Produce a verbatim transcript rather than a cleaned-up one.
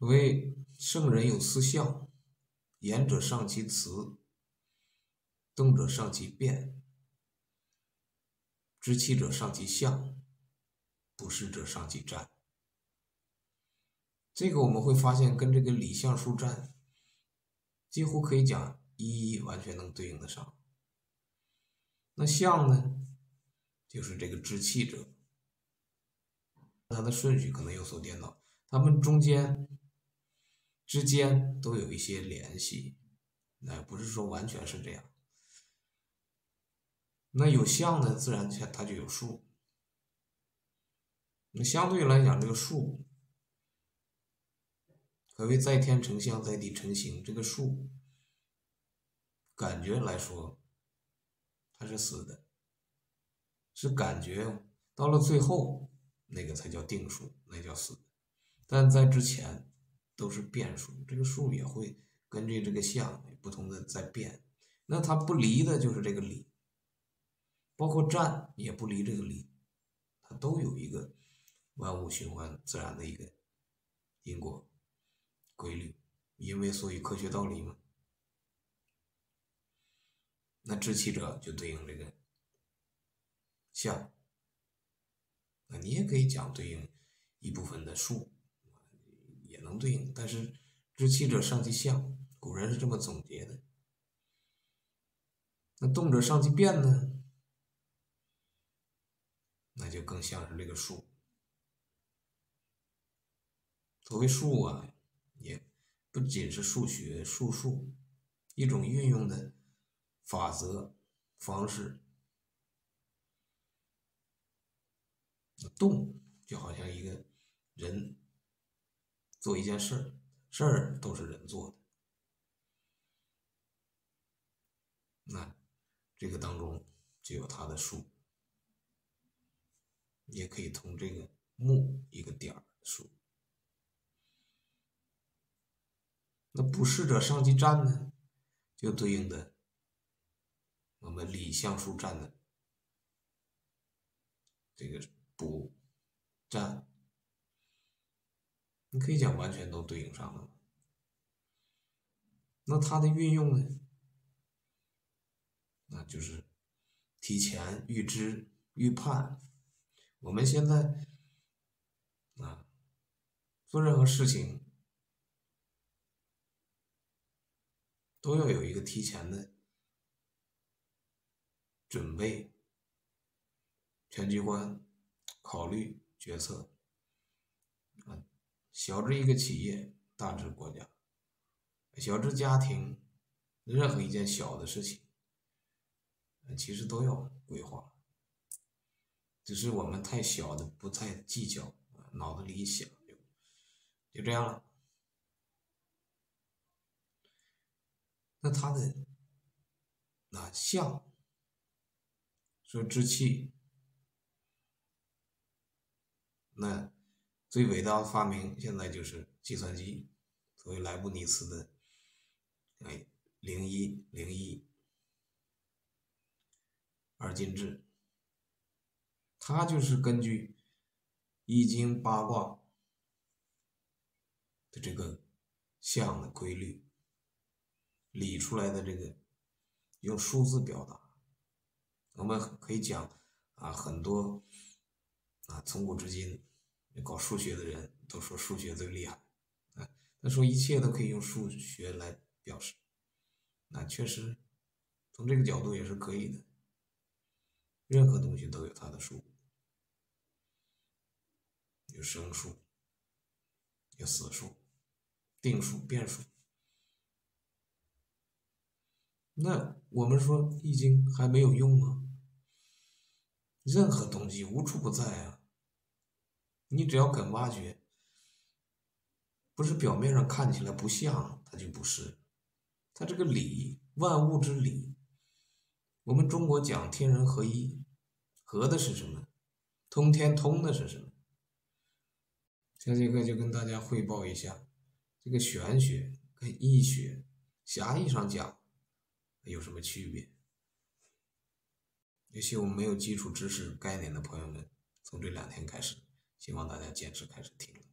所谓圣人有四象，言者上其辞，动者上其变，知气者上其象，不识者上其占。这个我们会发现跟这个理象数占几乎可以讲一一完全能对应得上。那象呢，就是这个知气者，它的顺序可能有所颠倒，它们中间之间都有一些联系，那不是说完全是这样。那有象呢，自然它就有数。那相对来讲，这个数可谓在天成象，在地成形。这个数感觉来说，它是死的，是感觉，到了最后那个才叫定数，那叫死的。但在之前都是变数，这个数也会根据这个象不同的在变。那它不离的就是这个理，包括占也不离这个理，它都有一个万物循环自然的一个因果规律，因为所以科学道理嘛。那知气者就对应这个象，那你也可以讲对应一部分的数，也能对应，但是知气者上其象，古人是这么总结的。那动者上其变呢，那就更像是这个数。所谓数啊，也不仅是数学数数，一种运用的法则方式。动就好像一个人做一件事儿，事儿都是人做的，那这个当中就有它的数，也可以从这个木一个点儿数。那不识者上其占呢，就对应的我们理象数占的这个补占，你可以讲完全都对应上了。那它的运用呢，那就是提前预知预判。我们现在啊做任何事情都要有一个提前的准备、全局观、考虑、决策。啊，小至一个企业，大至国家，小至家庭，任何一件小的事情，其实都要规划。只是我们太小的不太计较，脑子里一想就就这样了。那它的那象说知气，那最伟大的发明现在就是计算机，所谓莱布尼茨的哎零一零一二进制，它就是根据易经八卦的这个象的规律理出来的，这个用数字表达。我们可以讲啊，很多啊从古至今搞数学的人都说数学最厉害啊，他说一切都可以用数学来表示，那确实从这个角度也是可以的。任何东西都有它的数，有生数，有死数，定数、变数。那我们说《易经》还没有用吗？任何东西无处不在啊，你只要肯挖掘，不是表面上看起来不像，它就不是。它这个理，万物之理，我们中国讲天人合一，合的是什么？通天通的是什么？下节课就跟大家汇报一下，这个玄学跟易学狭义上讲有什么区别？尤其我们没有基础知识概念的朋友们，从这两天开始，希望大家坚持开始听了。